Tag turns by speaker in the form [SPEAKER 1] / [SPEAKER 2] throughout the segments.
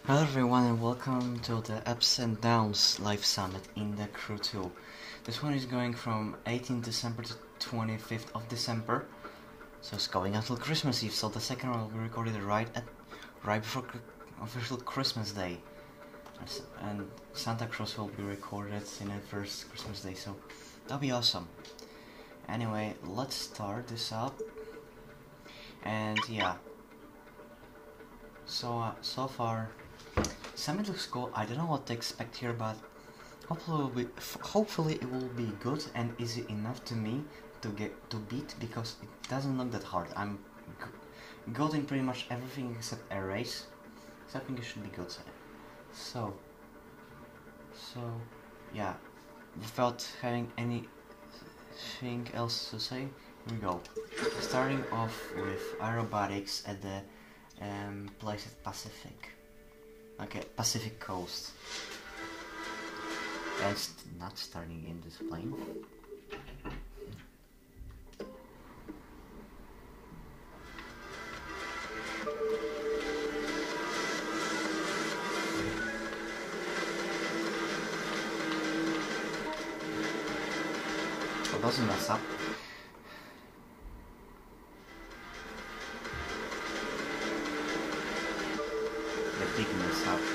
[SPEAKER 1] Hello everyone and welcome to the Ups and Downs Live Summit in the Crew 2. This one is going from 18th December to 25th of December. So it's going until Christmas Eve, so the second one will be recorded right before official Christmas Day. And Santa Cruz will be recorded in the first Christmas Day, so that'll be awesome. Anyway, let's start this up. And yeah. So far, Summit looks cool. I don't know what to expect here, but hopefully it will be good and easy enough to me to beat, because it doesn't look that hard. I'm good in pretty much everything except a race, so I think it should be good. So yeah, without having anything else to say, here we go. Starting off with aerobatics at the place at Pacific. Okay, Pacific Coast. And it's not starting in this plane. It doesn't mess up. The big mess up.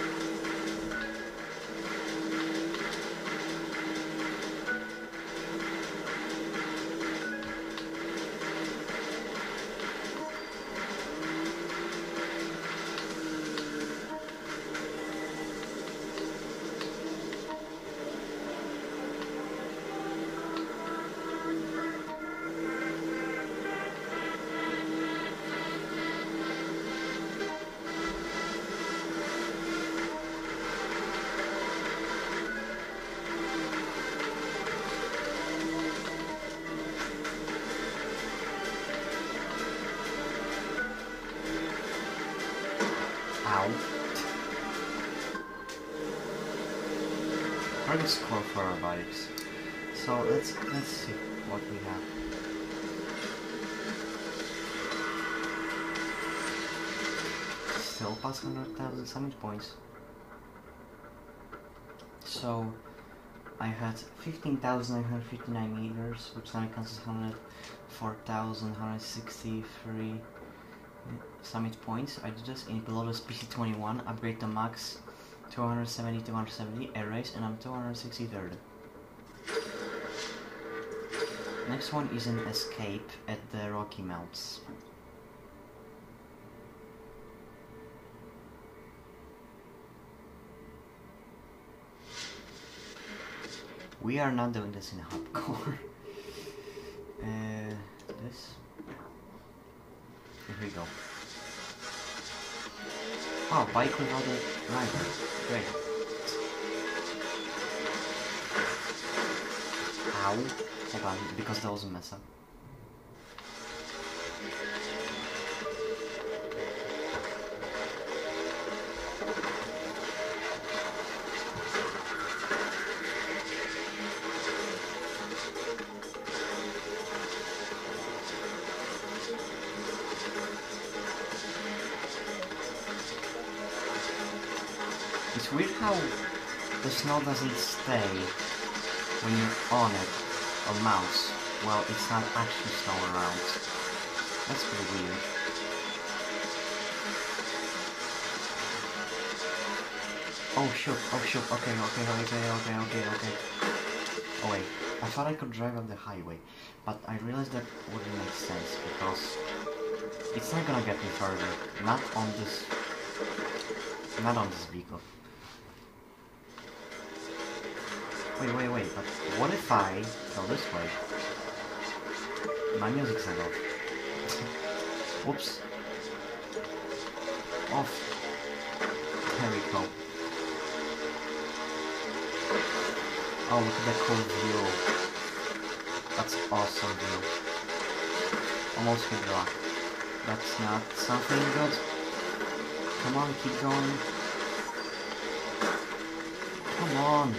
[SPEAKER 1] Ow. Very good score for aerobatics. So let's see what we have. Still past 100,000 summit points. So I had 15,959 meters, which now counts as 104,163 summit points. I did this in Pilotus PC21, upgrade to max 270 air race, and I'm 263rd. Next one is an escape at the Rocky Mounts. We are not doing this in hardcore. This. Here we go. Oh, bike without a driver. Great. Ow. Hold on, because that was a mess up. It's weird how the snow doesn't stay when you're on it, or mouse, while it's not actually snow around. That's pretty weird. Oh shoot, okay. Oh wait, I thought I could drive up the highway, but I realized that wouldn't make sense, because it's not gonna get me further, not on this vehicle. Wait, but what if I go this way? My music's not off. Whoops. Off. There we go. Oh, look at that cool view. That's awesome view. Almost hit rock. That's not something good. Come on, keep going. Come on.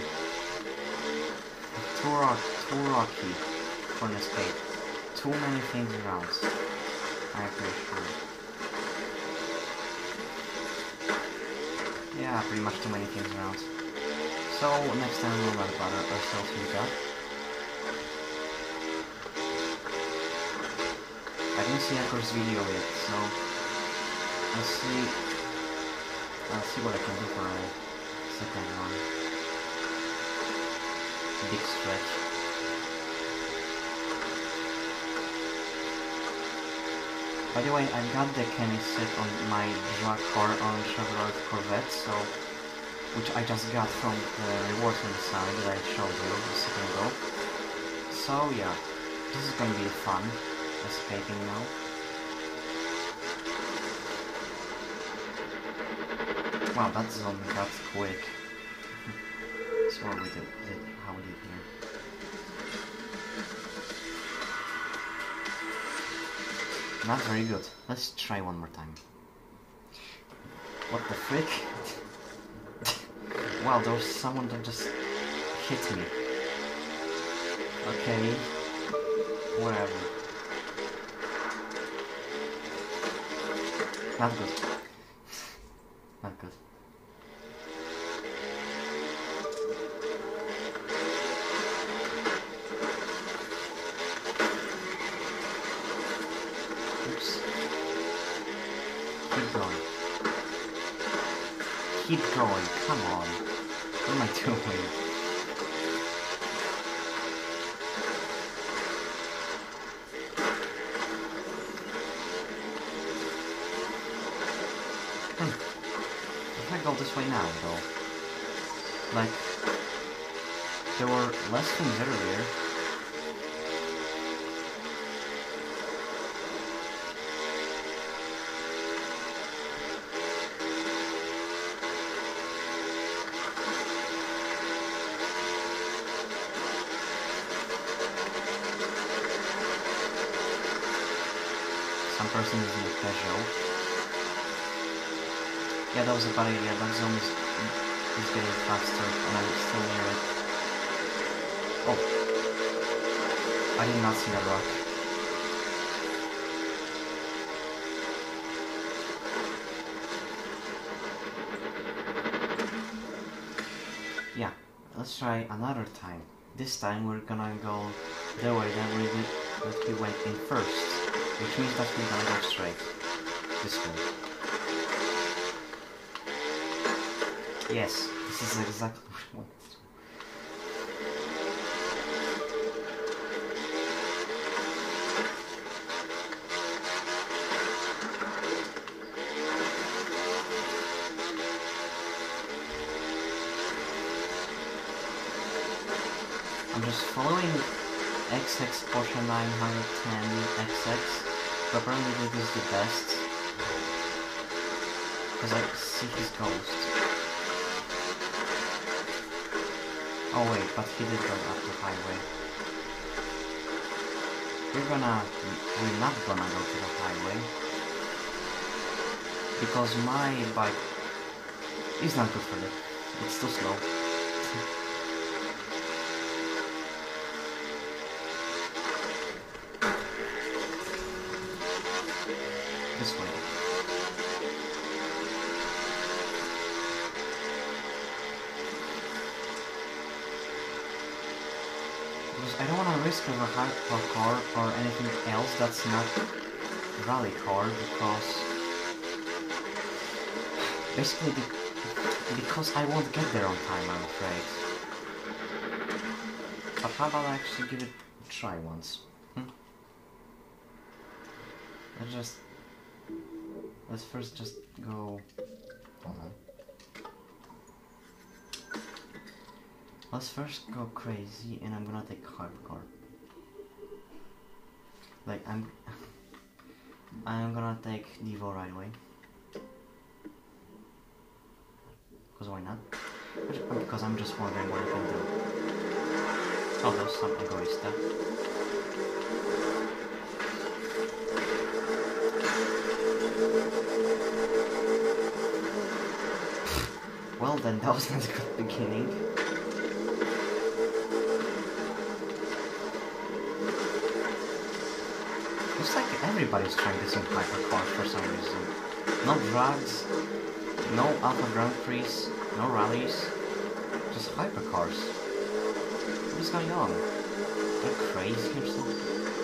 [SPEAKER 1] Too rocky for an escape. Too many things around. I'm pretty sure. Yeah, pretty much too many things around. So next time we'll learn about ourselves with that. I didn't see Ekor's video yet, so I'll see what I can do for a second one. Big stretch. By the way, I got the Kenny set on my drag car on Chevrolet Corvette, so which I just got from the rewards on the side that I showed you a second ago. So yeah, this is gonna be fun, escaping now. Wow, that zone got quick. That's what we did, how we did here. Not very good. Let's try one more time. What the frick? Wow, there was someone that just hit me. Okay. Whatever. Not good. Not good. Keep going, come on. What am I doing? If I go this way now, though. Like, there were less things earlier. Person is in the Peugeot. Yeah, that was a bad idea. That zone is getting faster and I'm still near it. Oh. I did not see that rock. Yeah, let's try another time. This time we're gonna go the way that we went in first. Which means that we're gonna go straight. This way. Yes, this is exactly what I want. I'm just following XX Porsche 910 XX. Apparently this is the best, because I see his ghost. Oh wait, but he did go up the highway. We're not gonna go to the highway, because my bike is not good for it. It's too slow. This way. Because I don't want to risk a hardcore car or anything else that's not rally car, because basically because I won't get there on time, I'm afraid. But how about I actually give it a try once? Let's first just go. Hold on. Let's first go crazy, and I'm gonna take hardcore. Like I'm gonna take Devo right away. Because why not? Because I'm just wondering what I can do. Oh, there's some egoista. Well then, that was not a good beginning. Looks like everybody's trying this in hypercar for some reason. Not drugs, No Alpha Grand Prix, no rallies, just hypercars. What is going on? Are you crazy or something?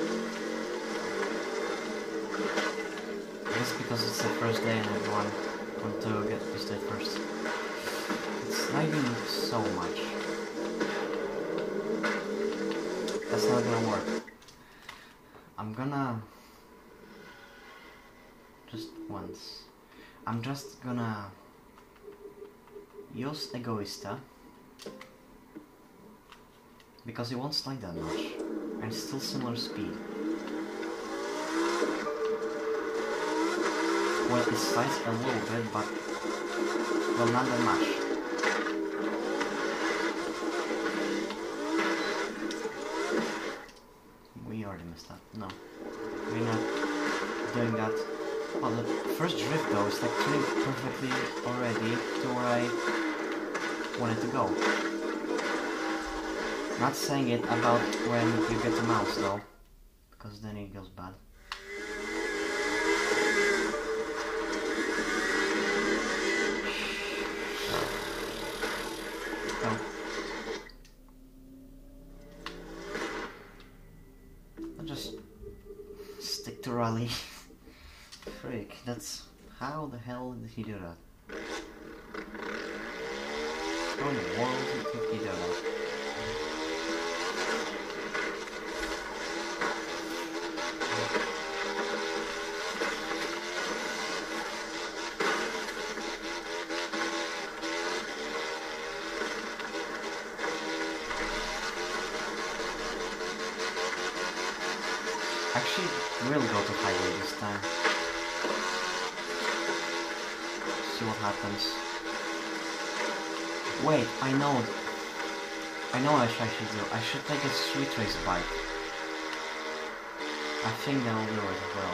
[SPEAKER 1] It's because it's the first day and everyone wants to get this day first. It's not even so much. That's not gonna work. I'm gonna... just once. I'm just gonna use Egoista because it won't slide that much and it's still similar speed. Well, it slides a little bit, but well, not that much. We already messed up. No, we're not doing that. Well, the first drift though is like turning perfectly already to where I wanted to go. Not saying it about when you get the mouse though, because then it goes bad. Oh. I'll just stick to rally. Frick, that's... how the hell did he do that? How in the world did he do that? Actually, we'll go to highway this time. See what happens. Wait, I know what I should do. I should take a street race bike. I think that'll do it well.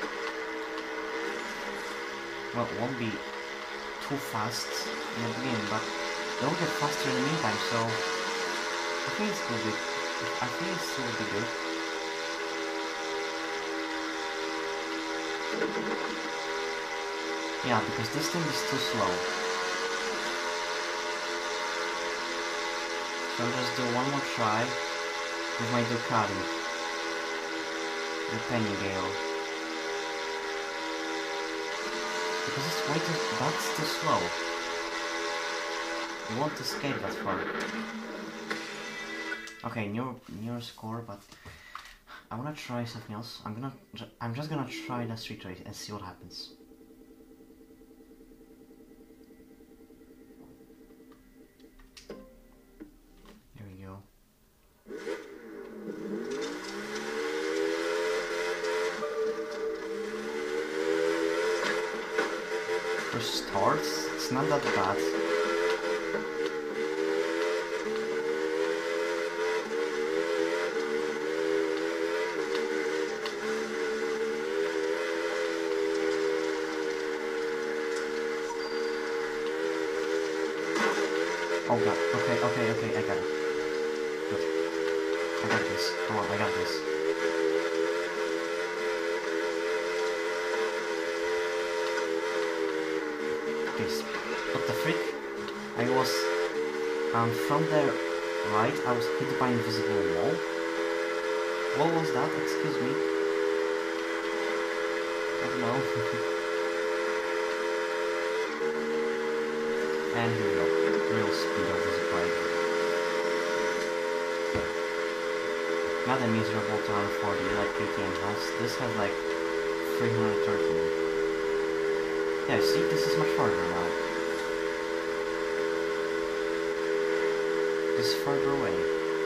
[SPEAKER 1] Well, it won't be too fast in the beginning, but it'll get faster in the meantime, so I think it's gonna be... I think it still will be good. Yeah, because this thing is too slow. So I'll just do one more try with my Ducati, the Panigale. Because it's way too... that's too slow. You won't escape that far. Okay, new score, but I wanna try something else. I'm just gonna try the street race and see what happens. Here we go. First starts, it's not that bad. Oh god, okay, I got it. Good. I got this. Come on, I got this. Okay, what the frick? I was... from the right, I was hit by an invisible wall. What was that? Excuse me. I don't know. And here we go. Real speed of this bike. Not a miserable 240 like KTM has. This has like 330. Yeah, see, this is much farther now. This is further away.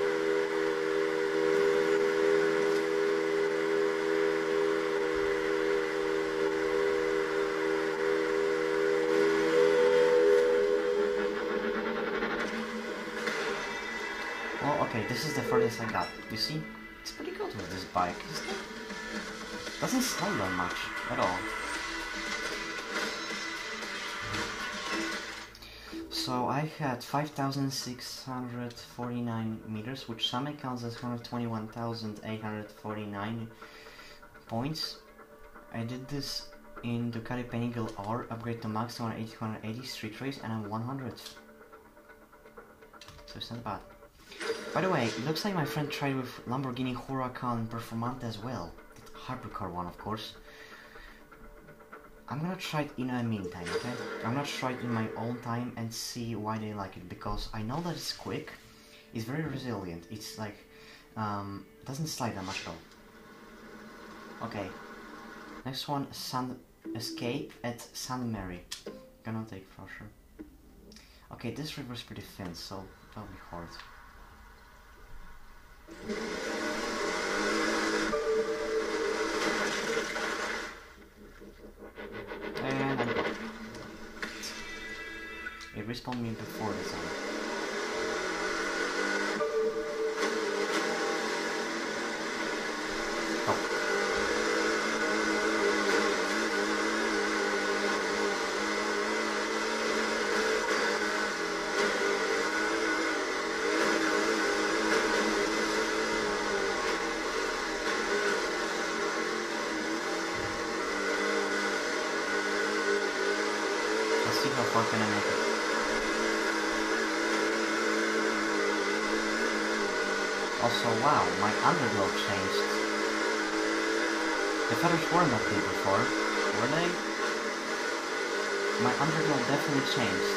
[SPEAKER 1] Okay, this is the furthest I got. You see? It's pretty good with this bike, isn't it? Doesn't slide that much at all. So I had 5,649 meters, which some counts as 121,849 points. I did this in Ducati Panigale R, upgrade to max to 180, 180 street race, and I'm 100. So it's not bad. By the way, it looks like my friend tried with Lamborghini Huracan Performante as well. The hypercar one, of course. I'm gonna try it in the meantime, okay? I'm gonna try it in my own time and see why they like it, because I know that it's quick, it's very resilient, it's like, doesn't slide that much though. Okay, next one, Escape at San Mary. Gonna take for sure. Okay, this river's pretty thin, so that'll be hard. And I'm gone. It respawned me before the sun. Oh. Let's see how far can I make it. Also, wow, my underglow changed. The feathers were not big before, were they? My underglow definitely changed.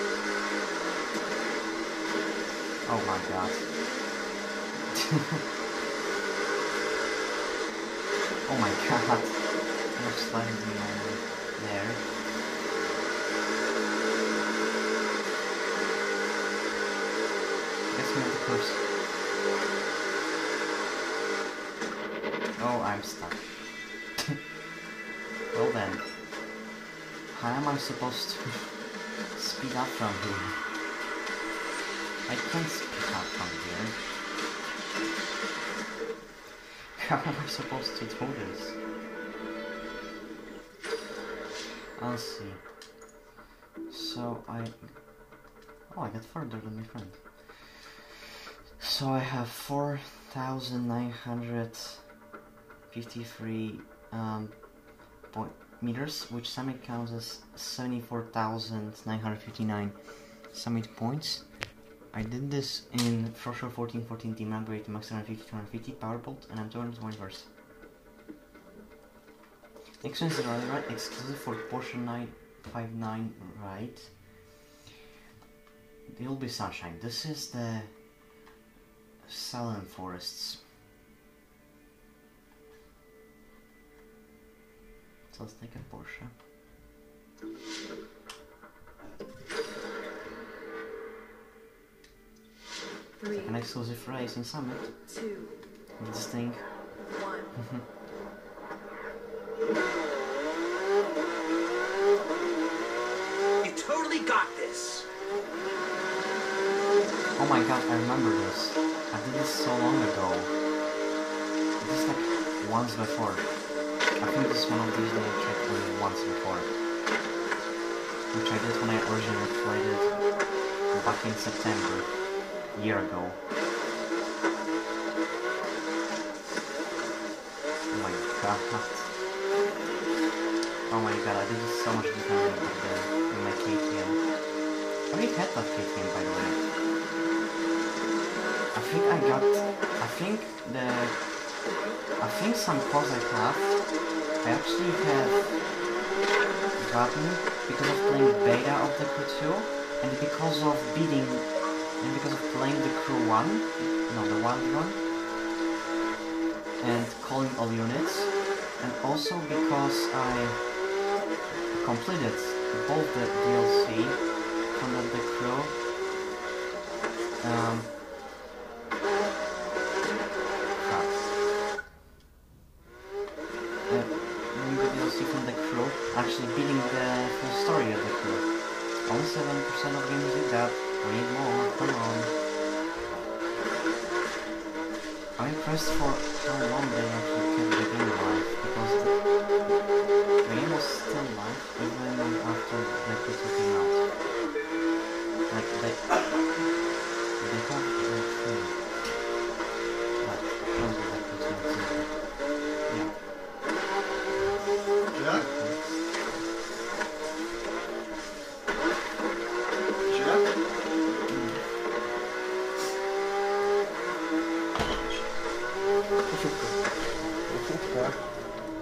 [SPEAKER 1] Oh my god. Oh my god. You're sliding me over there. Guess me with the curse. Oh, I'm stuck. Well then, how am I supposed to speed up from here? I can't speed up from here. How am I supposed to do this? I'll see. So I got further than my friend. So I have 4,953 meters, which summit counts as 74,959 summit points. I did this in Frosher 1414 team upgrade to max 250 powerbolt, and I'm 221st. Next one is the rally ride exclusive for Porsche 959 ride. It will be sunshine. This is the Salem Forests. So let's take a Porsche. An exclusive race in Summit.
[SPEAKER 2] 2,
[SPEAKER 1] This thing.
[SPEAKER 2] 1.
[SPEAKER 3] You totally got this.
[SPEAKER 1] Oh my god, I remember this. I did this so long ago. This is like once before. I think this is one of these that I tried only once before. Which I did when I originally played it back in September, a year ago. Oh my god. Oh my god, I did this so much differently back then in my KTM. I already had that KTM, by the way. I think some cars I have, I actually have gotten because of playing beta of the Crew 2, and because of beating, and because of playing the Crew 1, no, the 1, and calling all units, and also because I completed both the DLC from the Crew, from the Crew, actually beating the full story of the Crew. Only 7% of games do that. We need more, come on. I'm impressed for how long they actually kept the game alive, because the game was still live even after the Crew 2 came out. Like, they have yeah.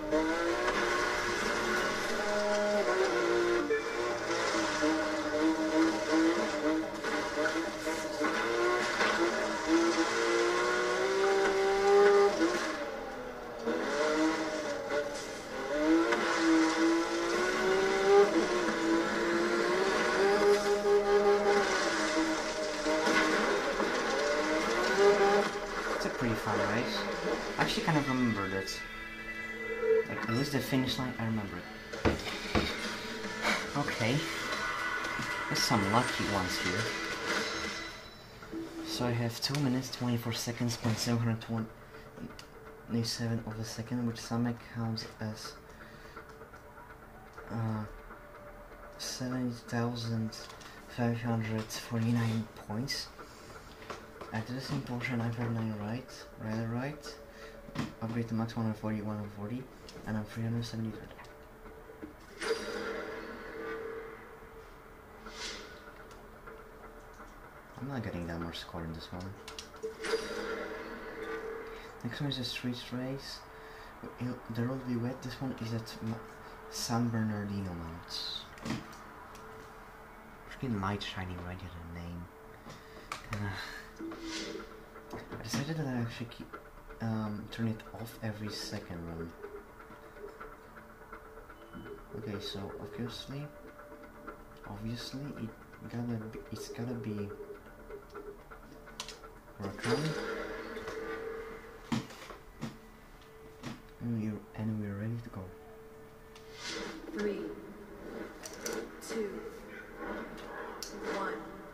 [SPEAKER 1] It's a pretty fun race. I actually kind of remembered it. Like, at least the finish line, I remember it. Okay. There's some lucky ones here. So I have 2 minutes, 24 seconds, 727 of a second, which some counts as 70,549 points. After the same portion, I've had 9 right, rather right. Upgrade to max 140, 140, and I'm 373. I'm not getting that much score in this one. Next one is a street race. The road will be wet. This one is at San Bernardino Mounts. Freaking light shining right at the name. I decided that I actually keep turn it off every second run. Okay, so obviously it's gotta be Rakan. And we're ready to go.
[SPEAKER 2] 3, 2, 1.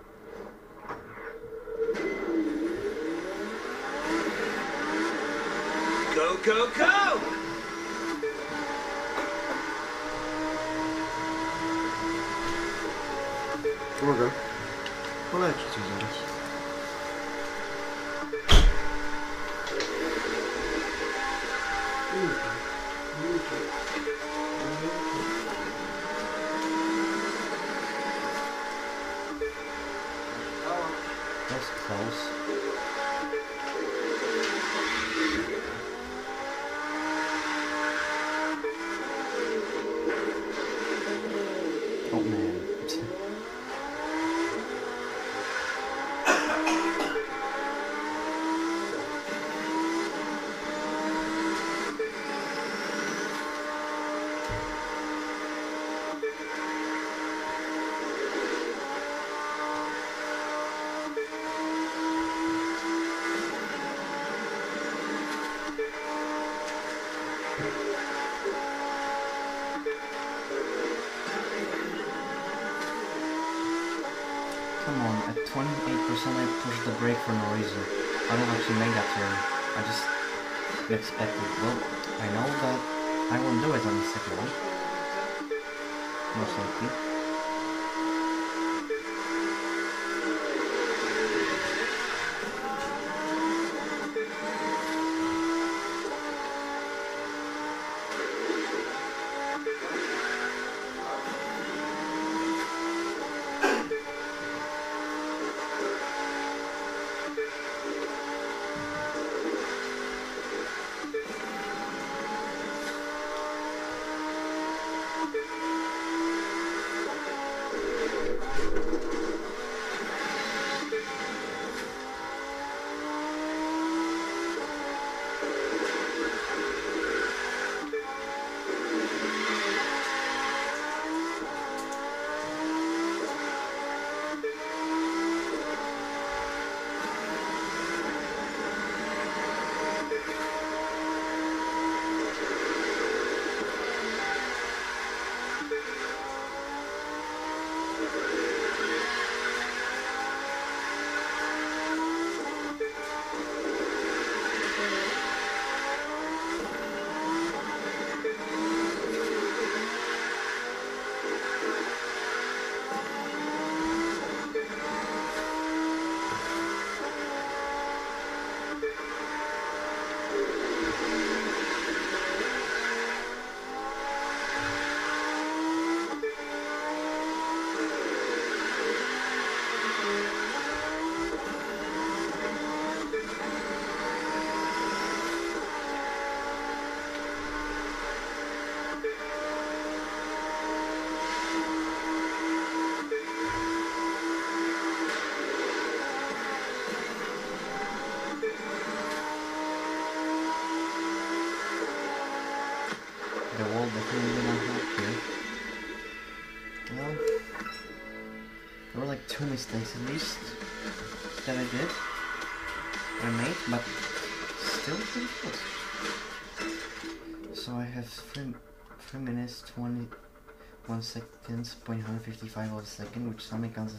[SPEAKER 3] Go, go, go!
[SPEAKER 1] Uwaga. Poleci coś zaraz. That's close. Oh man. Come on, at 28% I pushed the brake for no reason. I don't actually make that turn. I just expected. Well, I know that I won't do it on the second one. Most likely. The wall definitely did not help you. Well, there were like 2 mistakes at least that I did. I made, but still pretty close. So I have 3 minutes 21 seconds, 0.155 of a second, which suddenly counts as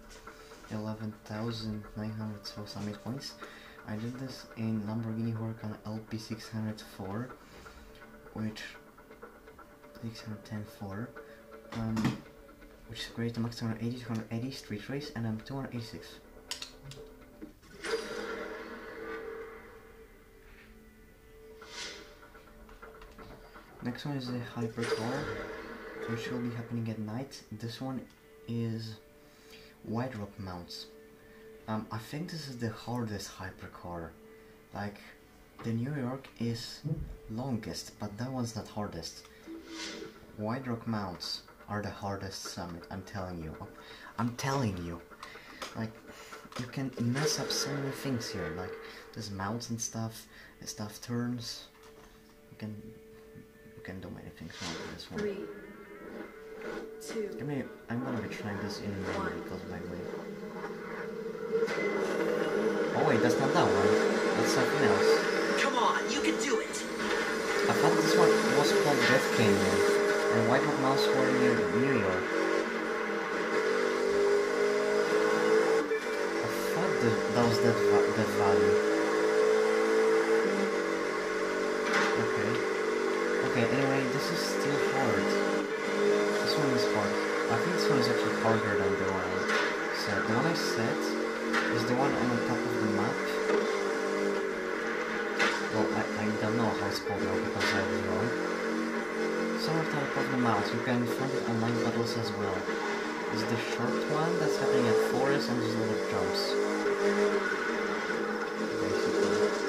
[SPEAKER 1] 111,900 so summit points. I did this in Lamborghini Huracan LP604, which 610.4, which is great. I'm max 280 street race, and I'm 286. Next one is the hypercar, which will be happening at night. This one is wide rock mounts. I think this is the hardest hypercar. Like, the New York is longest, but that one's not hardest. Wide rock mounts are the hardest summit, I'm telling you. I'm telling you. Like, you can mess up so many things here. Like, there's mounts and stuff, the stuff turns. You can do many things wrong with this one.
[SPEAKER 2] 3, 2.
[SPEAKER 1] I'm gonna be trying this in memory because by the way. Oh wait, that's not that one. That's something else.
[SPEAKER 3] Come on, you can do it.
[SPEAKER 1] I thought this one was called Death Canyon, and White Rock Mounts were near New York. I thought that was Death Valley. Okay, anyway, this is still hard. This one is hard. I think this one is actually harder than the one I said. The one I said is the one on the top of the map. Well, I don't know how it's called now because I was wrong. Some of the top of the map, you can find it online battles as well. This is the short one that's happening at Forest and there's a lot of jumps. Basically.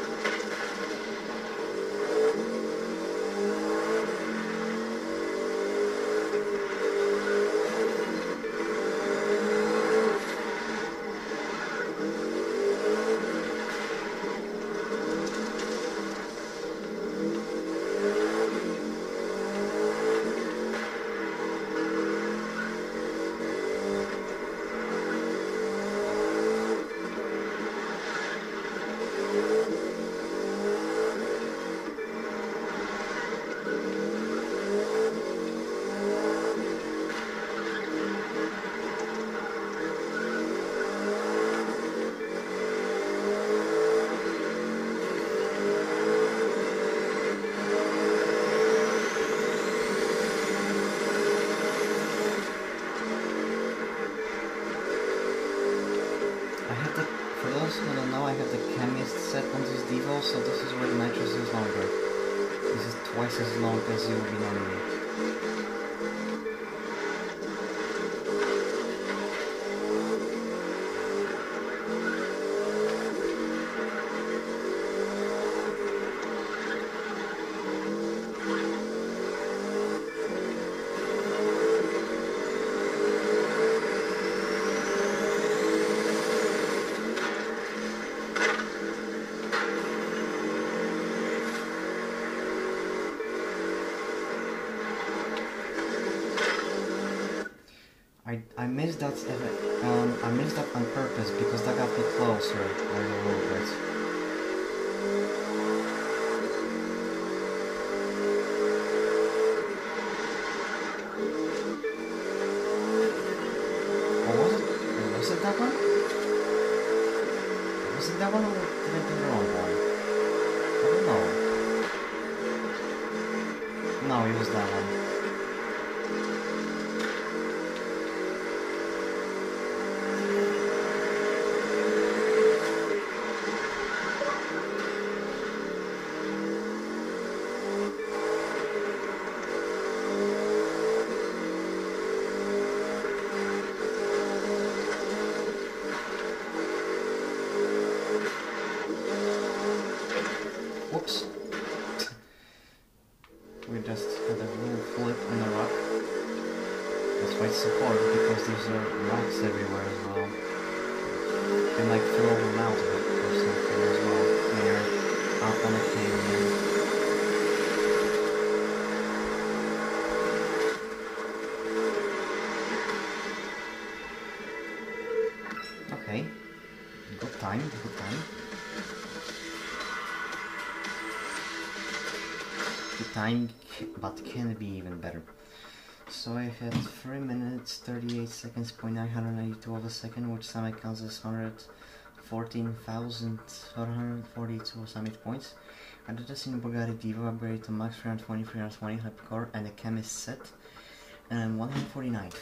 [SPEAKER 1] I have the chemist set on this Devo, so this is where the nitrous is longer. This is twice as long as it will be normally. I missed that on purpose because that got me closer a little bit. Or was it that one? Was it that one or did I do the wrong one? I don't know. No, it was that one. Whoops. We just had a little flip on the rock. That's why it's so hard, because there's rocks everywhere as well. You can like fill them out of it or something as well. When you're up on a canyon. time, good time. Good time, but can be even better. So I had 3 minutes 38 seconds, 992 of a second, which summit counts as 114,442 summit points. I did this in Bugatti Divo, upgraded to max 320, 320 hypercore, and a chemist set, and I'm 149th.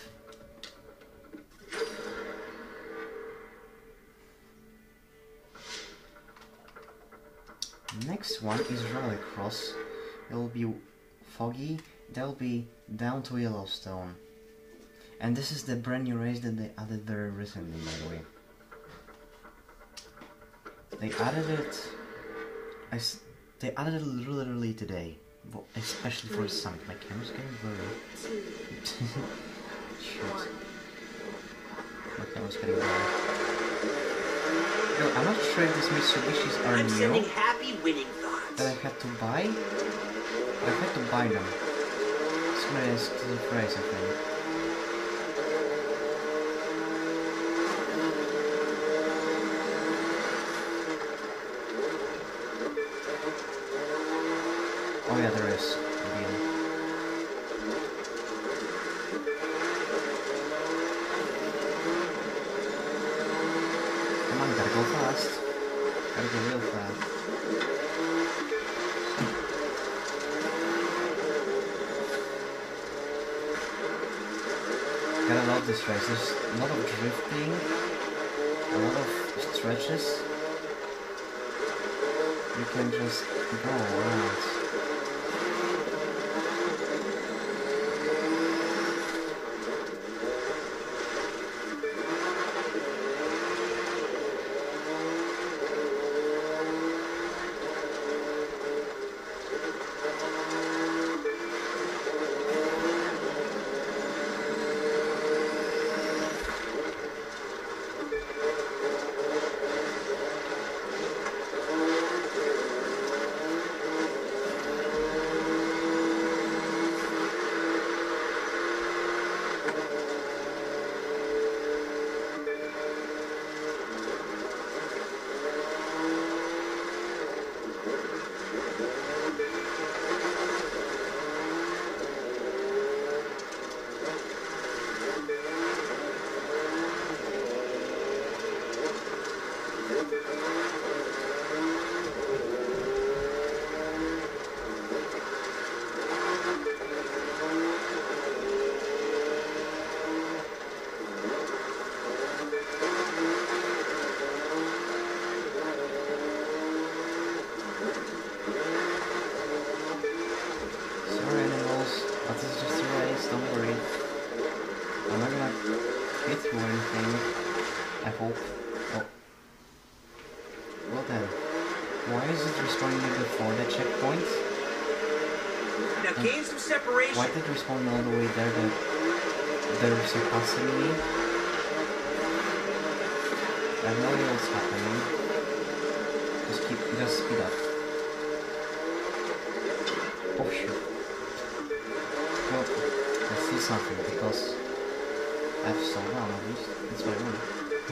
[SPEAKER 1] Next one is Rallycross. It'll be foggy. That'll be down to Yellowstone. And this is the brand new race that they added very recently, by the way. They added it. They added it literally today, especially for the summit. My camera's getting blurry. Shoot. My camera's getting blurry. Yo, I'm not sure if these Mitsubishis are
[SPEAKER 3] I'm
[SPEAKER 1] new
[SPEAKER 3] sending happy winning thoughts.
[SPEAKER 1] that I had to buy. I had to buy them. It's my exclusive price, I think. Oh yeah, there is. Again. Come on, gotta go fast. Gotta go real fast. Gotta love this race. There's a lot of drifting, a lot of stretches. You can just go around. Why did it respawn all the way there that they're surpassing me? I have no idea what's happening. Just speed up. Oh shoot. Well, that's still something because I've slowed down at least. That's what I want.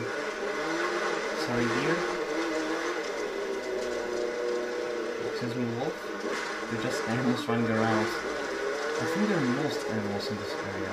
[SPEAKER 1] Sorry dear. Excuse me, wolf. They're just animals running around. I think there are most animals in this area.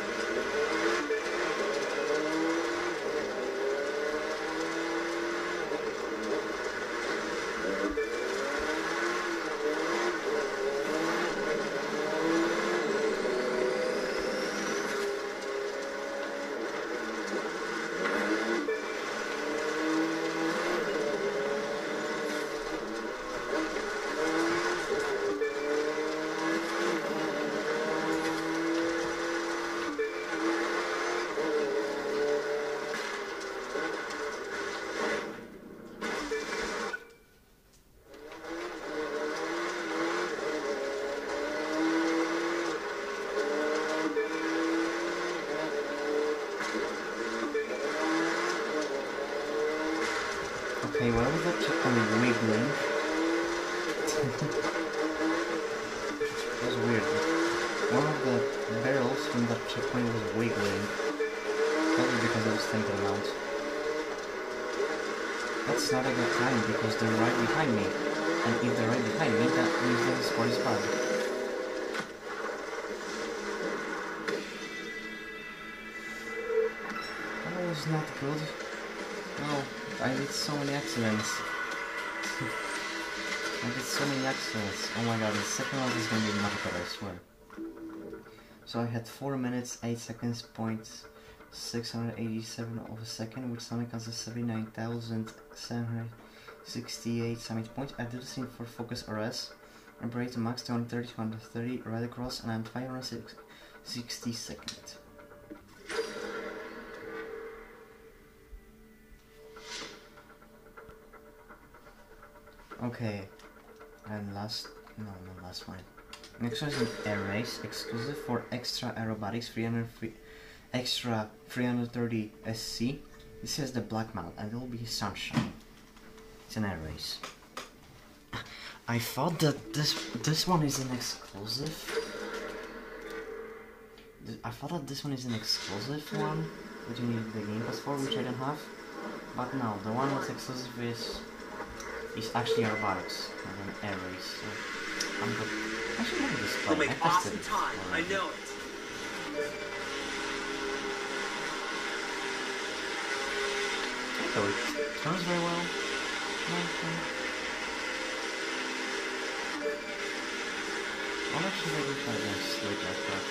[SPEAKER 1] Okay, why was that checkpoint wiggling? That was weird. One of the barrels from that checkpoint was wiggling. Probably because it was thinking out. That's not a good time because they're right behind me. And if they're right behind me, that means that the score is bad. That was not good. No, I did so many accidents. I did so many accidents. Oh my god, the second one is gonna be much better, I swear. So I had 4 minutes, 8 seconds, points 687 of a second, which Sonic has a 79,768 summit points. I did the same for Focus RS. I break the max 230, 230 right across, and I'm 562nd. Okay, and last one. Next one is an air race, exclusive for extra aerobatics, 330 SC. This is the black mount, and it will be Sunshine. It's an air race. I thought that this one is an exclusive. I thought that this one is an exclusive one that you need the Game Pass for, which I don't have. But no, the one that's exclusive is actually aerobatics, not an air race. So I'm good. I should never this play.
[SPEAKER 3] We'll make awesome time. I know it.
[SPEAKER 1] So it turns very well. I'll actually maybe try to sleep like that.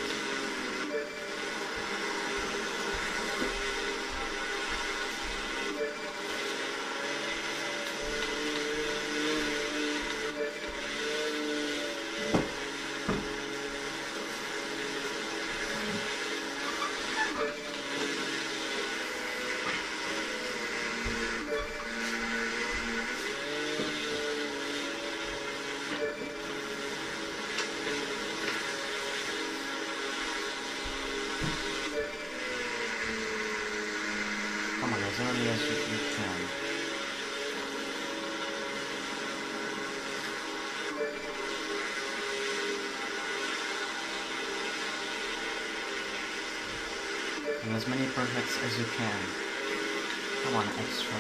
[SPEAKER 1] Come on, as early as you can. And as many perfects as you can. Come on, extra.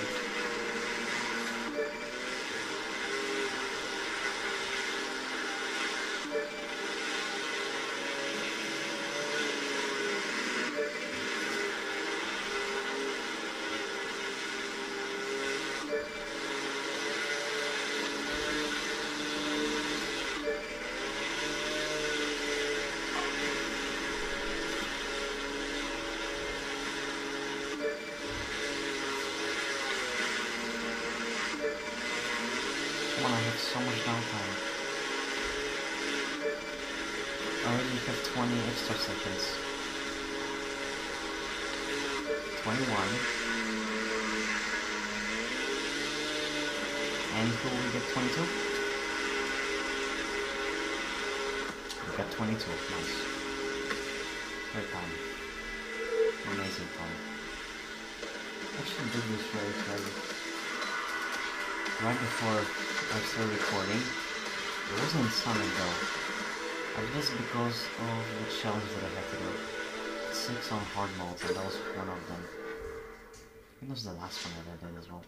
[SPEAKER 1] Come on, I have so much downtime. I already have 20 extra seconds. 21. And who will get 22? We got 22, nice. Great time. Amazing time. I should do this right before I started recording. It wasn't Sonic though. I did this because of the challenge that I had to do. 6 on hard modes, and that was one of them. I think that was the last one that I did as well.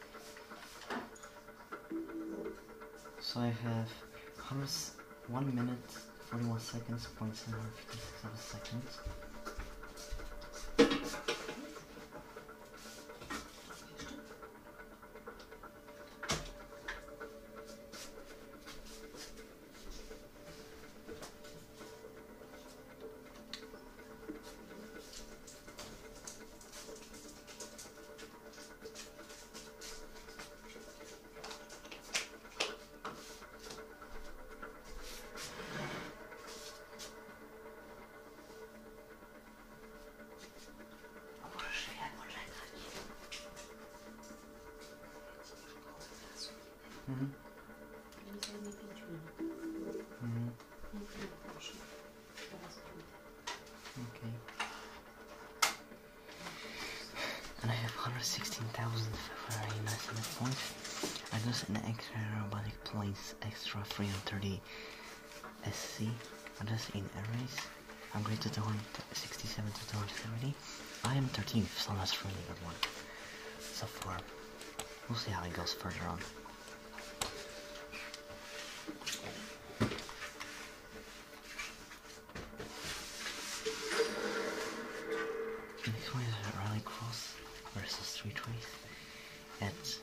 [SPEAKER 1] So I have 1 minute, 41 seconds, 0.756 of a second. Mhm. Mhm. Okay. And I have 116,599 points. I just an extra aerobatic points, extra 330 SC. I just in arrays. I'm graded to 267 to 270. I am 13th, so that's really good one so far. We'll see how it goes further on. This one is a rallycross versus street race at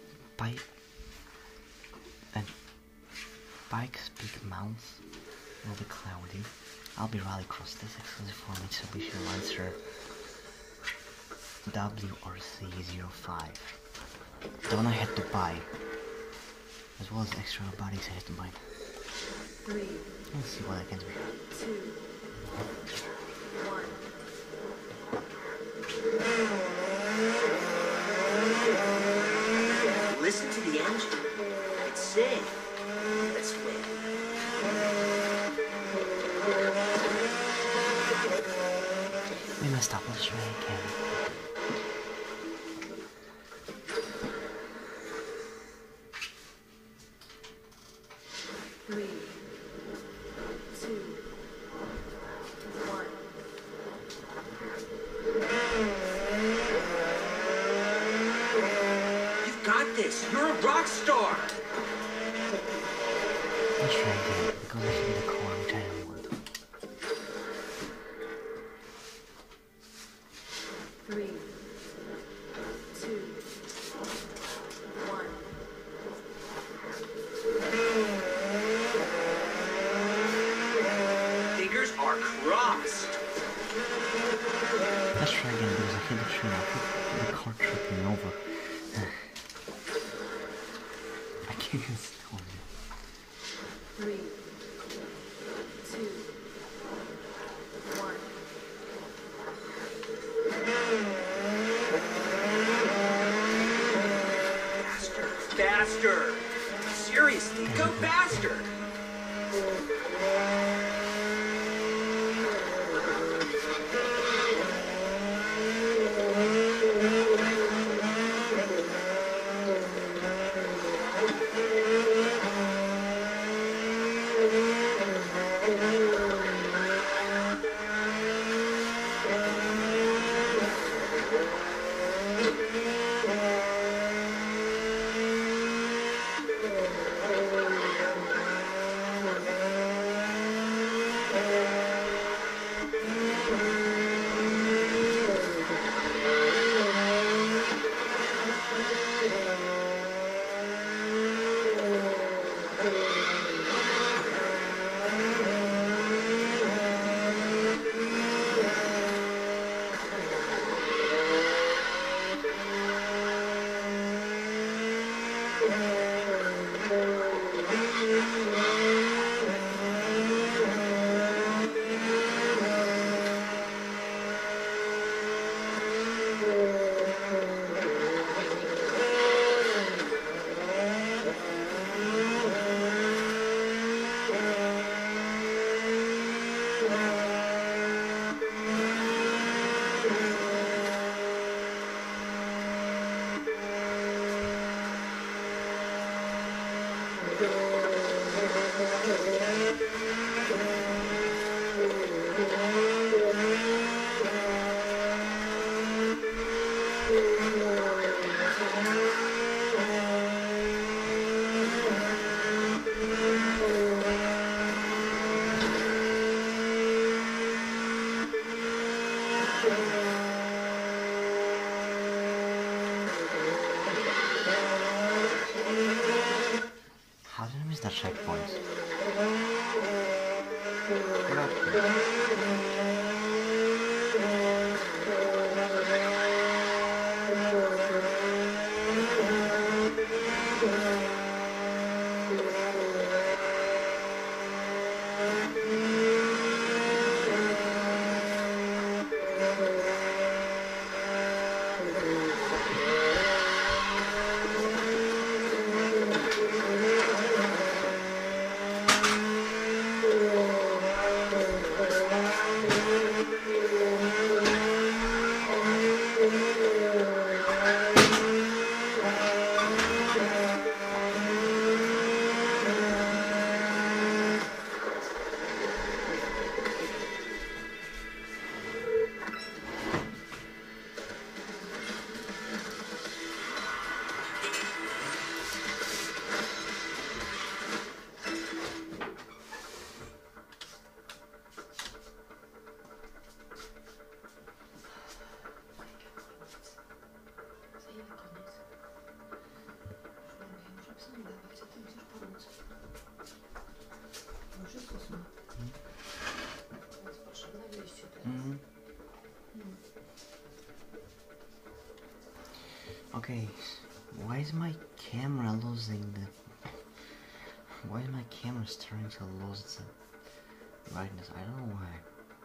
[SPEAKER 1] Pikes Peak Mounts. Will be cloudy. I'll be rallycross. This exclusive for Mitsubishi Lancer WRC05. The one I had to buy, as well as extra bodies I had to buy.
[SPEAKER 2] 3.
[SPEAKER 1] Let's see what I can do here.
[SPEAKER 2] 2. 1.
[SPEAKER 3] Listen to the engine. It's safe. Let's win.
[SPEAKER 1] We must stop. Let's try again.
[SPEAKER 2] 3, 2, 1.
[SPEAKER 3] You've got this. You're a rock star.
[SPEAKER 1] Let's try again. Because I hit the core, which I don't want.
[SPEAKER 2] 3, 2, 1.
[SPEAKER 3] Fingers are crossed.
[SPEAKER 1] Let's try again because I hit the tree. I hit the car tripping over. I can't even stop it.
[SPEAKER 2] 3, 2, 1.
[SPEAKER 3] Faster. Faster. Seriously, go faster.
[SPEAKER 1] How did I miss that checkpoint? Okay, why is my camera losing the... Why is my camera starting to lose its brightness? I don't know why.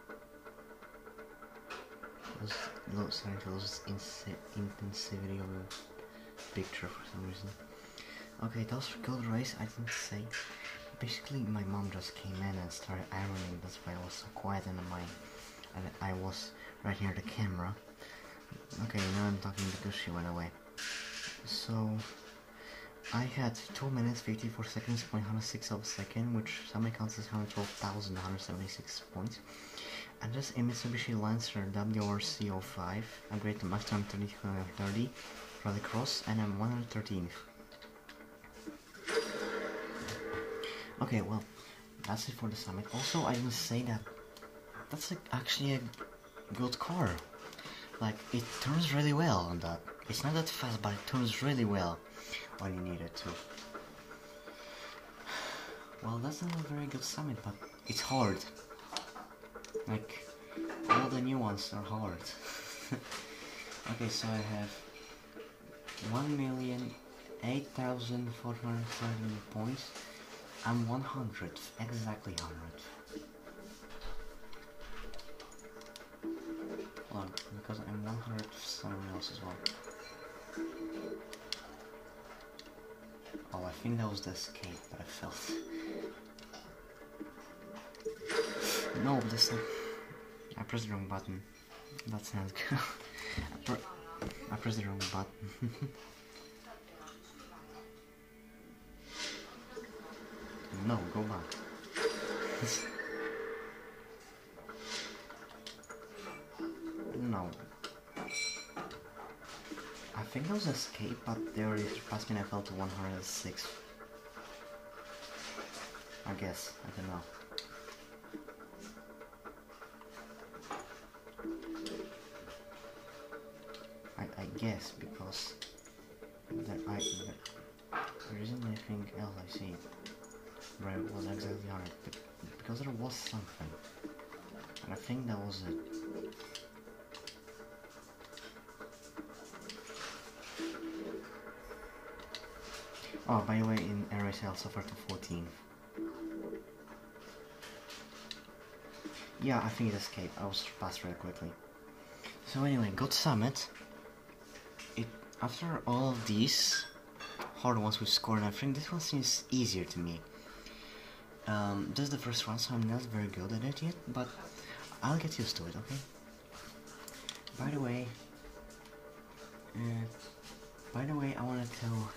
[SPEAKER 1] It's starting to lose its intensity of the picture for some reason. Okay, those were good race, I didn't say. Basically, my mom just came in and started ironing, that's why I was so quiet and I was right near the camera. Okay, now I'm talking because she went away. So, I had 2 minutes 54 seconds, 0.106 of a second, which somebody counts as 112,176 points. And just a Mitsubishi Lancer WRC05, upgrade to max time 30 rally cross, and I'm 113th. Okay, well, that's it for the summit. Also, I must say that that's actually a good car. Like, it turns really well on that. It's not that fast, but it turns really well when you need it to. Well, that's not a very good summit, but it's hard. Like, all the new ones are hard. Okay, so I have 1,008,430 points. I'm 100, exactly 100. Hold on, because I'm 100 somewhere else as well. Oh, I think that was the escape that I felt. No, this not. I pressed the wrong button. That's not good. I pressed the wrong button. No, go back. No. I think that was escape, but they already surpassed me and I fell to 106. I guess, I don't know. I guess, because there isn't anything else I see where it was exactly on it, but because there was something, and I think that was it. Oh, by the way, in Air Race I also fell to 14. Yeah, I think it escaped. I was surpassed really quickly. So anyway, good summit. After all of these hard ones we've scored, I think this one seems easier to me. This is the first one, so I'm not very good at it yet, but I'll get used to it, okay? By the way, I want to tell...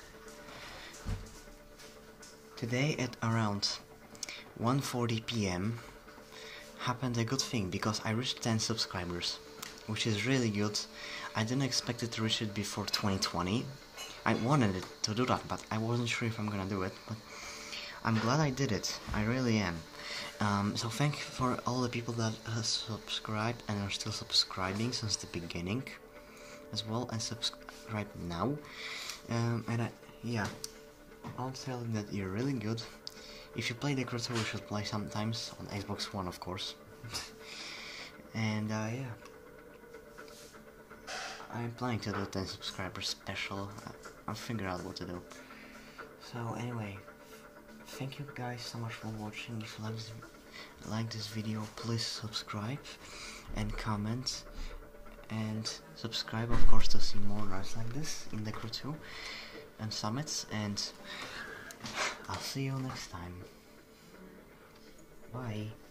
[SPEAKER 1] Today at around 1:40 PM happened a good thing, because I reached 10 subscribers, which is really good. I didn't expect it to reach it before 2020. I wanted it to do that, but I wasn't sure if I'm gonna do it, but I'm glad I did it. I really am. So thank you for all the people that have subscribed and are still subscribing since the beginning, as well as subscribe now. Yeah, I'll tell you that you're really good. If you play the Crew 2, you should play sometimes on Xbox One, of course. And yeah, I'm planning to do a 10 subscriber special. I'll figure out what to do. So anyway, thank you guys so much for watching. If you like this video, please subscribe and comment, and subscribe of course to see more rides like this in the Crew 2 and summits, and I'll see you next time. Bye.